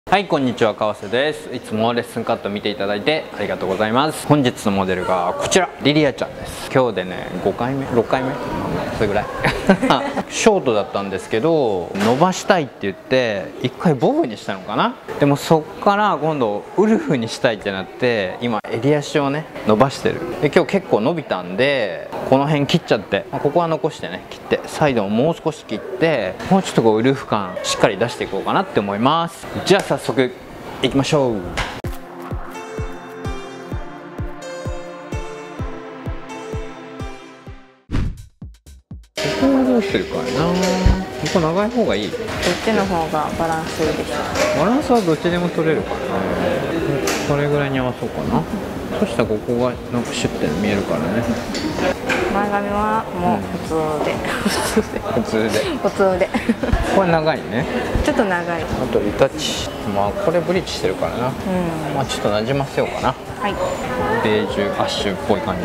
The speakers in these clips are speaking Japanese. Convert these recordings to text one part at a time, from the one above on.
はい、こんにちは、川瀬です。いつもレッスンカット見ていただいてありがとうございます。本日のモデルがこちら、リリアちゃんです。今日でね、5回目、6回目それぐらいショートだったんですけど、伸ばしたいって言って1回ボブにしたのかな。でもそっから今度ウルフにしたいってなって、今襟足をね伸ばしてる。で今日結構伸びたんで、この辺切っちゃって、ここは残してね、切ってサイドももう少し切って、もうちょっとこうウルフ感しっかり出していこうかなって思います。じゃあ早速いきましょう。ここはどうするかな。ここ長い方がいい。 どっちの方がバランスいいでしょう。 バランスはどっちでも取れるからな。これぐらいに合わそうかな。そしたらここがなんかシュッて見えるからね。 前髪はもう普通で、普通でこれ長いね。 ちょっと長い。 あとリタッチ、まあこれブリッジしてるからな、まあちょっとなじませようかな。 はい、 ベージュアッシュっぽい感じ。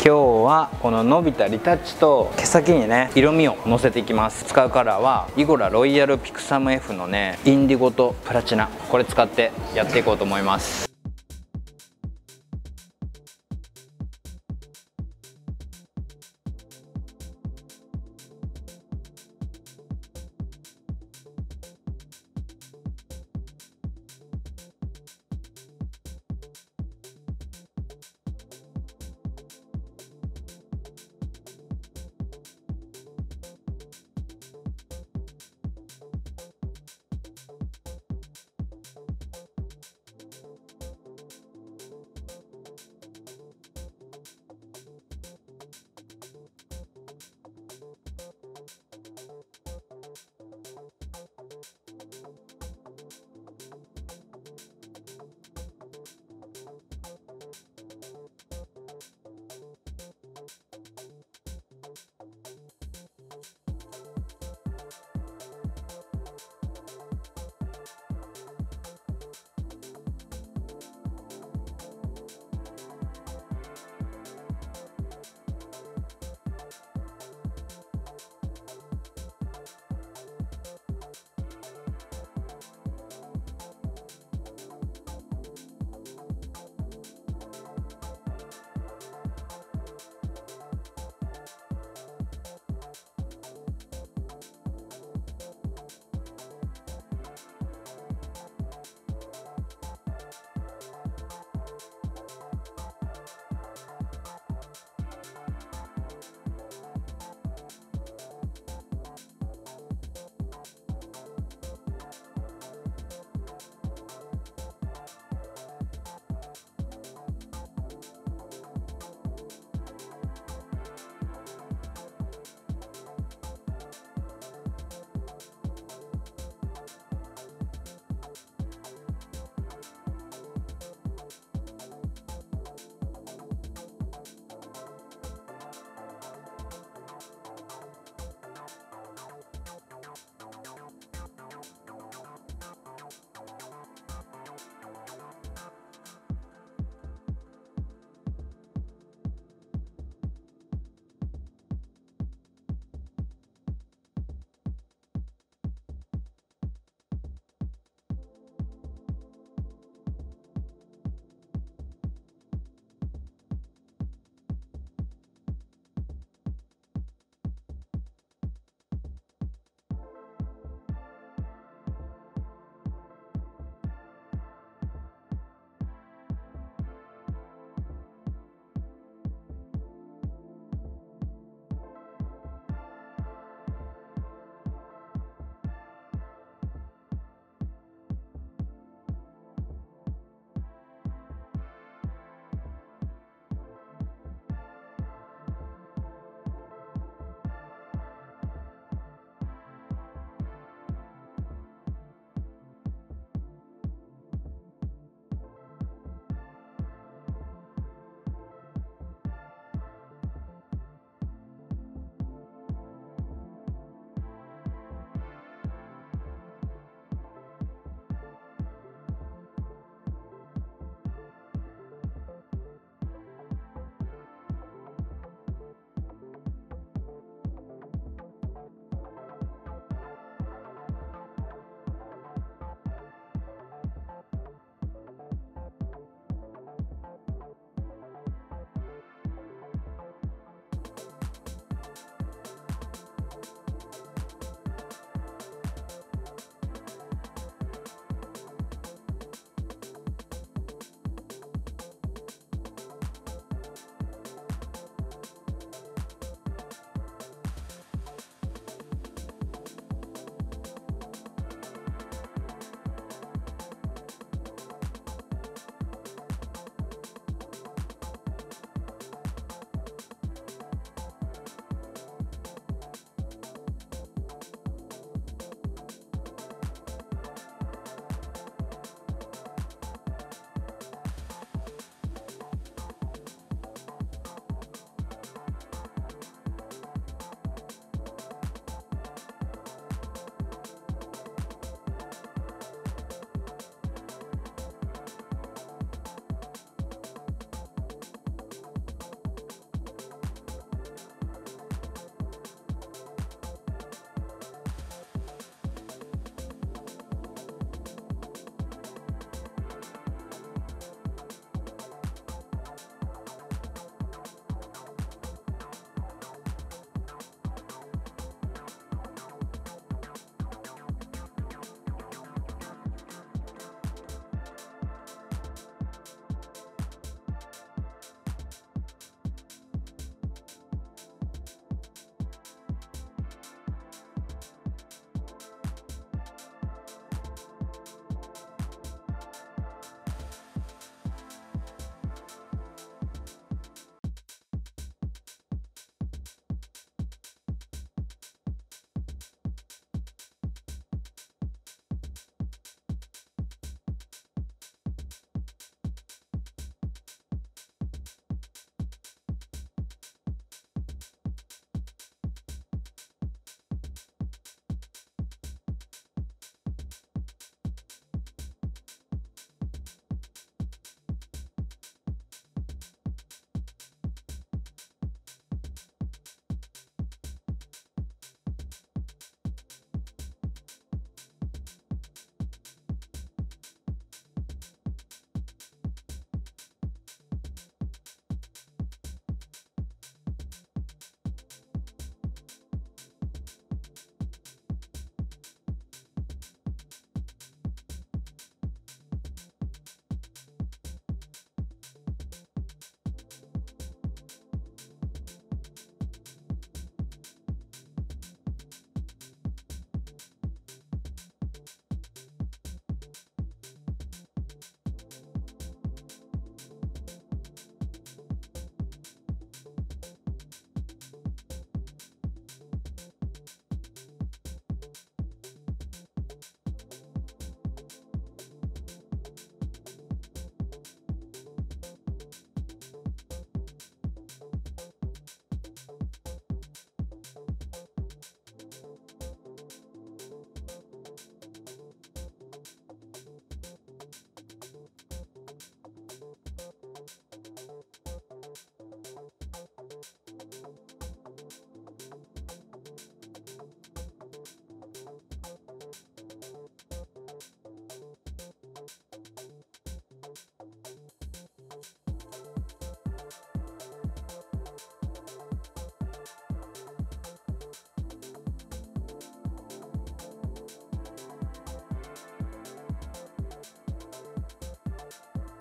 今日はこの伸びたリタッチと毛先にね色味をのせていきます。使うカラーはイゴラロイヤルピクサム F のねインディゴとプラチナ、これ使ってやっていこうと思います。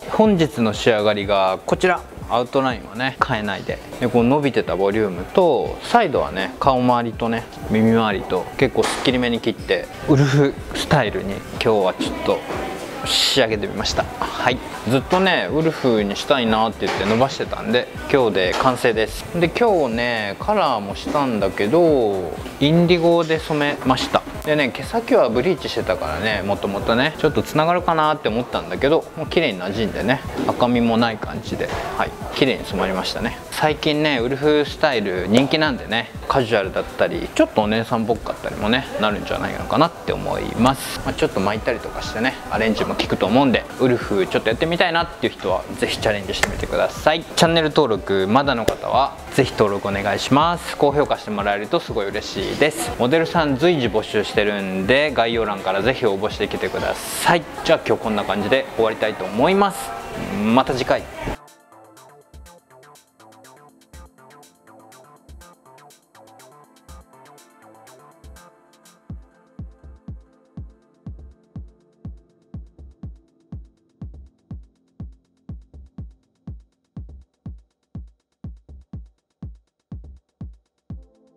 本日の仕上がりがこちら。アウトラインはね変えないで、こう伸びてたボリュームとサイドはね顔周りとね耳周りと結構すっきりめに切ってウルフスタイルに今日はちょっと仕上げてみました。はい、ずっとねウルフにしたいなって言って伸ばしてたんで今日で完成です。で今日ねカラーもしたんだけどインディゴで染めました。でね毛先はブリーチしてたからねもともとねちょっとつながるかなって思ったんだけどもう綺麗に馴染んでね赤みもない感じで、はい、綺麗に染まりましたね。最近ねウルフスタイル人気なんでねカジュアルだったりちょっとお姉さんっぽかったりもねなるんじゃないのかなって思います。ちょっと巻いたりとかしてねアレンジも効くと思うんでウルフちょっとやってみたいなっていう人は是非チャレンジしてみてください。チャンネル登録まだの方は是非登録お願いします。高評価してもらえるとすごい嬉しいです。モデルさん随時募集してるんで概要欄から是非応募してきてください。じゃあ今日こんな感じで終わりたいと思います。また次回。